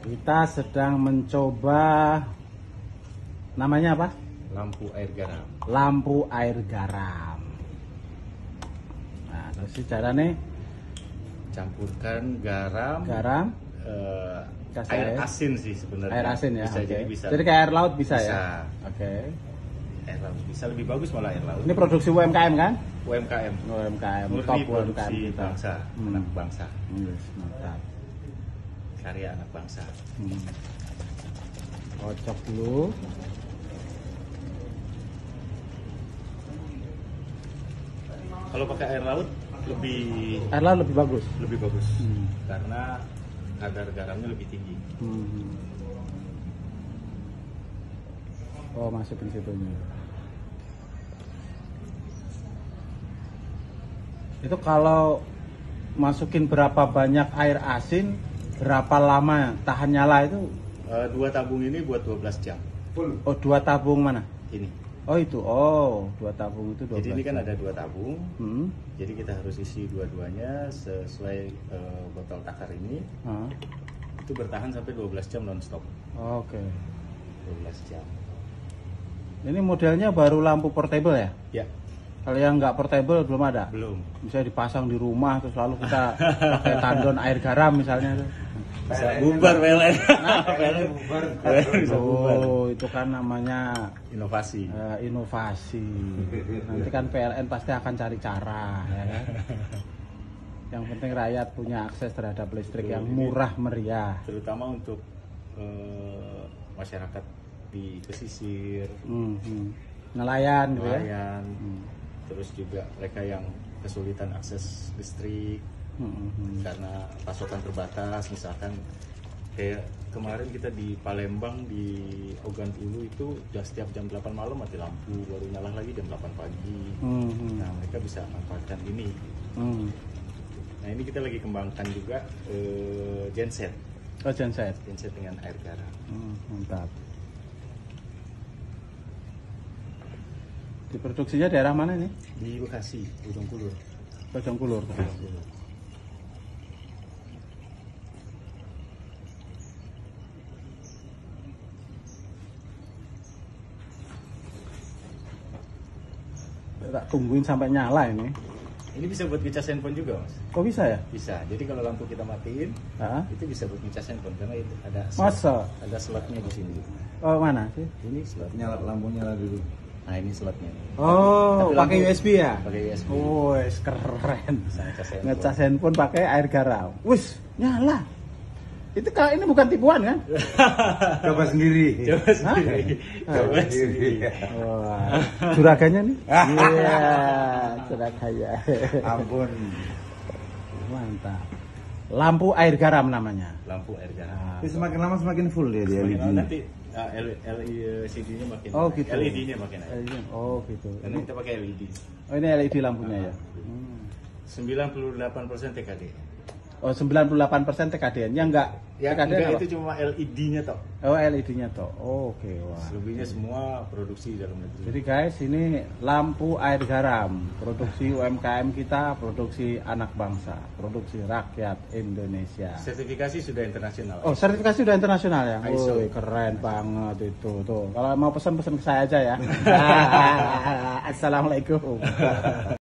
Kita sedang mencoba, namanya apa? Lampu air garam. Lampu air garam. Nah, terus cara nih Campurkan garam, kasih air asin sih sebenarnya. Air asin ya. Bisa, Okay. jadi bisa. Jadi kayak air laut bisa, Bisa. ya. Oke. Air laut bisa, lebih bagus malah air laut. Ini produksi UMKM kan? UMKM. UMKM, Murni top UMKM produksi kita. bangsa, anak bangsa. Yes, mantap. Karya anak bangsa. Kocok dulu. Kalau pakai air laut Air laut lebih bagus. lebih bagus karena kadar garamnya lebih tinggi. Oh, masukin situnya. Itu kalau masukin berapa banyak air asin, berapa lama tahan nyala itu? 2 tabung ini buat 12 jam. Oh, 2 tabung mana? Ini. Oh itu, oh 2 tabung itu 12 Jadi ini kan jam. ada 2 tabung. Hmm. Jadi kita harus isi dua-duanya sesuai botol takar ini. Itu bertahan sampai 12 jam non-stop. Oke. 12 jam. Ini modelnya baru lampu portable ya? Ya, Kalau yang nggak portable belum ada? belum. Bisa dipasang di rumah terus lalu kita pakai tandon air garam misalnya tuh. Bisa bubar PLN. PLN bubar. Bisa bubar. Oh, itu kan namanya Inovasi. inovasi. Nanti kan PLN pasti akan cari cara, ya kan? Yang penting rakyat punya akses terhadap listrik yang murah meriah. Terutama untuk masyarakat di pesisir, Nelayan gitu ya. nelayan, terus juga mereka yang kesulitan akses listrik karena pasokan terbatas. Misalkan kayak kemarin kita di Palembang di Ogan Ulu itu setiap jam 8 malam mati lampu, baru nyala lagi jam 8 pagi. Nah, mereka bisa manfaatkan ini. Nah, ini kita lagi kembangkan juga genset. Oh, genset. Genset dengan air garam. Mantap. Diproduksinya daerah mana ini? Di Bekasi, Ujung Kulur. Bojong Kulur. Tak tungguin sampai nyala ini. Ini bisa buat ngecas handphone juga, Mas. Kok bisa ya? Bisa. Jadi kalau lampu kita matiin, itu bisa buat ngecas handphone karena itu ada Masa? ada slotnya di sini. Oh, mana sih? Ini slotnya, lampunya nyala dulu. Nah, ini slotnya. Oh, Tapi pakai lampu- USB ya? Pakai USB. Oh, keren. Bisa ngecas handphone. Ngecas handphone pakai air garam. Wis, nyala. Itu kalau ini bukan tipuan kan? Coba sendiri. Coba sendiri. Coba sendiri. Wah, juraganya nih. Iya, juraganya. Ampun. Mantap. Lampu air garam namanya. Lampu air garam. Tapi semakin lama semakin full dia Semakin LED. lama nanti LCD-nya makin Oh, gitu. LED-nya makin naik. Oh, gitu. Karena kita pakai LED. Oh, ini LED lampunya ya. 98% TKD. Oh, 98% TKDN. Yang enggak Ya, TKDN enggak, apa? itu cuma LED-nya toh. Oh, LED-nya toh. Oh, oke, wah. Selebihnya semua produksi dalam negeri. Jadi guys, ini lampu air garam, produksi UMKM kita, produksi anak bangsa, produksi rakyat Indonesia. Sertifikasi sudah internasional. Oh, sertifikasi sudah internasional ya? ISO. Woi, keren banget itu. Tuh, kalau mau pesan-pesan ke saya aja ya. Assalamualaikum.